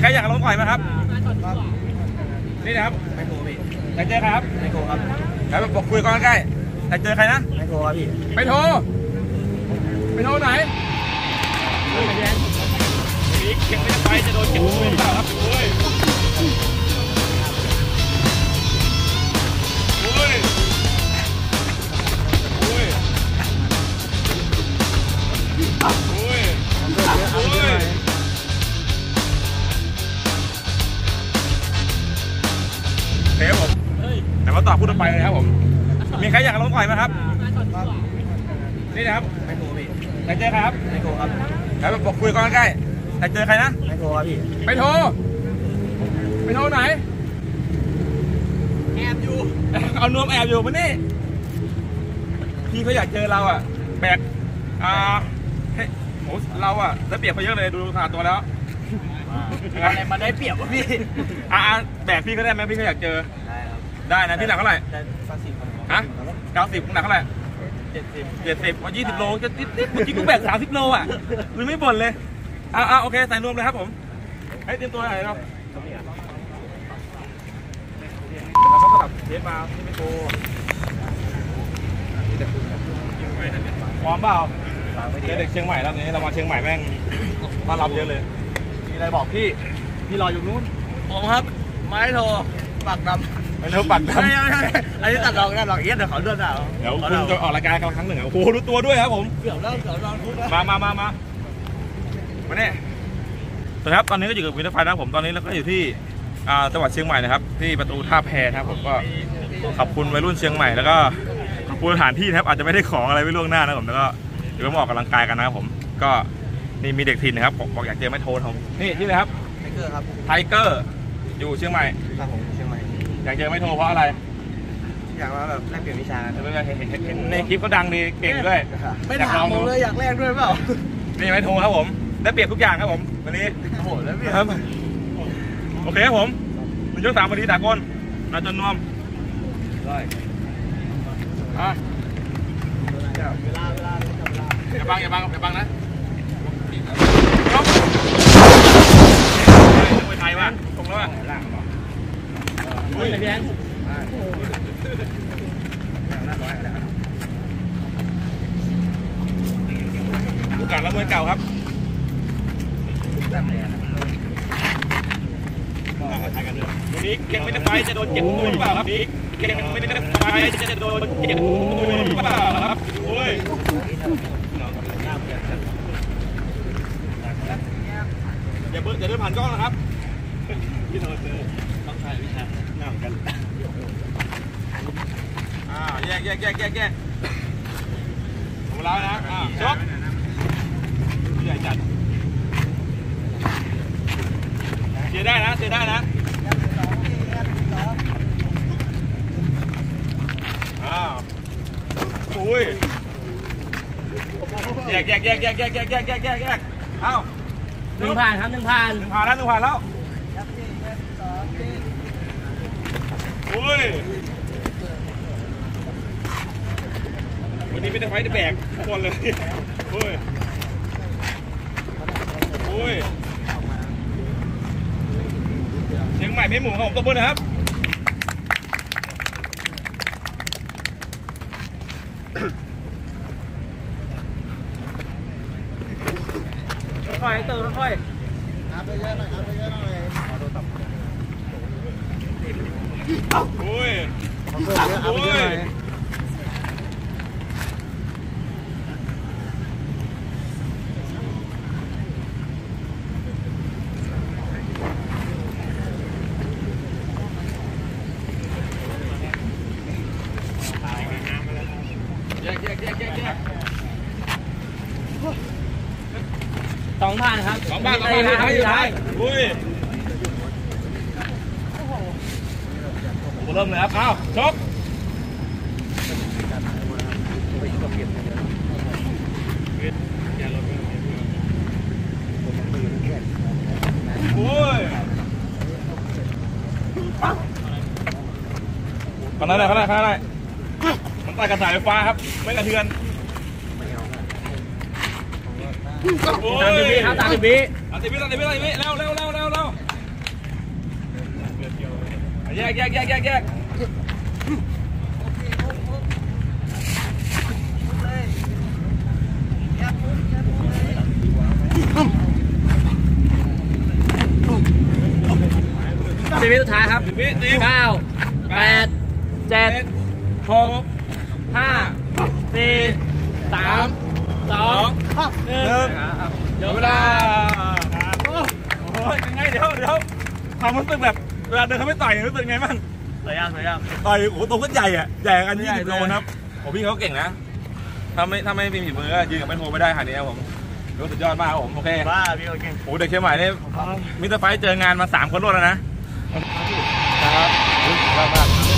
รอยากลงต่อยไหมครับนี่นะครับไม่โทรพี่อยากเจอใครครับไม่โทรครับแล้วบอกคุยก่อนใกล้อยากเจอใครนะไม่โทรครับพี่ไม่โทรไหนนี่เก่งไม่ได้ไปจะโดนเก็บตัวหรือเปล่าครับโอ้ยเฮ้ยผมแต่ว่าต่อพูดไปเลยครับผมมีใครอยากลงต่อยไหมครับนี่นะครับไม่โทรพี่อยากเจอใครครับไม่โทรครับแล้วบอกคุยก่อนใกล้อยากเจอใครนะไม่โทรครับพี่ไม่โทรไหนแอบอยู่เอานวมแอบอยู่มานี่พี่เขาอยากเจอเราอ่ะแบกเฮ้ยโหเราอ่ะได้เปรียบเขาเยอะเลยดูขนาดตัวแล้วอะไรมาได้เปรียบวะพี่แบกพี่ก็ได้ไหมพี่เขาอยากเจอได้ครับได้นะพี่หนักเท่าไหร่ 90ฮะ 90หนักเท่าไหร่70ว่า20 โลจะติดเมื่อกี้กูแบก30 โลอ่ะหรือไม่บ่นเลยโอเคใส่รวมเลยครับผมให้เตรียมตัวอะไรครับแล้วก็สลับเทปมาที่ไม่โกพร้อมเปล่าเด็กเชียงใหม่แล้วนี้เรามาเชียงใหม่แม่งต้อนรับเยอะเลยมีอะไรบอกพี่รออยู่นู้นผมครับไม่โทรปากดำไม่โทรปากดำอันนี้ตัดลองเดี๋ยวเขาเลื่อนเอาเดี๋ยวคุณจะออกรายการครั้งหนึ่งโอ้โหรู้ตัวด้วยครับผมเกือบแล้วทุกมาเนี่ยสวัสดีครับตอนนี้ก็อยู่กับวินเทอร์ไฟนะผมตอนนี้เราก็อยู่ที่จังหวัดเชียงใหม่นะครับที่ประตูท่าแพครับผมก็ขอบคุณวัยรุ่นเชียงใหม่แล้วก็ขอบคุณสถานที่นะครับอาจจะไม่ได้ของอะไรไว้ล่วงหน้านะผมแล้วก็เดี๋ยวมาออกกำลังกายกันนะครับผมก็นี่มีเด็กถิ่นนะครับบอกอยากเจอไม่โทรผมนี่ที่ไหนครับไทเกอร์อยู่เชียงใหม่ครับผมเชียงใหม่อยากเจอไม่โทรเพราะอะไรอยากมาแบบแลกเปลี่ยนวิชาเห็นในคลิปเขาดังดีเก่งด้วยไม่ถามผมเลยอยากแลกด้วยเปล่านี่ไม่โทรครับผมได้เปรียบทุกอย่างครับผมวันนี้โอ้โหแล้วพี่ครับโอเคครับผมเป็นยก3 นาทีตากลนาจนนวมได้อย่าบังนะยกมวยไทยว่ะตรงแล้วว่ะอุ้ยพี่แอนโอกาสละมวยเก่าครับวันนี้เก่งไม่ได้ไปจะโดนเก็บตัวหรือเปล่าครับนี่เก่งไม่ได้ไปจะโดนเก็บตัวหรือเปล่าครับโอ้ยอย่าเดินผ่านกล้องนะครับพี่โน้ตต้องถ่ายวิชาหน้าเหมือนกันแยกของเรานะชกใหญ่จัดเสียได้นะอุ้ยแยกเอ้า 1 ผ่านครับ1 ผ่านแล้วอุ้ยวันนี้ไม่ได้ไฟได้แบกทุกคนเลยอุ้ยเชียงใหม่ไม่หมูของผมตัวบนนะครับค่อยๆตื่นค่อยๆไปเยอะหน่อยโอ้ย 2 ผ่านครับ 2 ผ่านอุ้ยเริ่มเลยครับชกโอ้ยขนาดไหนมันต่อยกระสายไฟฟ้าครับไม่กระเทือน 30 วิครับ30 วิเร็วแยกแยกแยกแยกแยก 10 วิสุดท้ายครับ 10 วิ 9 8 7 6 5 4 3 2 1 เดี๋ยวเวลาโอ้ยยังไงเดี๋ยวความรู้สึกแบบเวลาเดินเขาไม่ต่อยรู้สึกไงบ้างสวยยังต่อยโอ้โหตัวก็ใหญ่อะใหญ่กัน20 โลนะครับผมพี่เขาเก่งนะถ้าไม่มีฝีมือก็ยืนกับแม่โทไม่ได้ขนาดนี้ครับผมรู้สุดยอดมากครับผมโอเคบ้าพี่โอเคโอ้เด็กเชียงใหม่นี่มิสเตอร์ไฟท์เจองานมา3 คนรวดแล้วนะครับมาก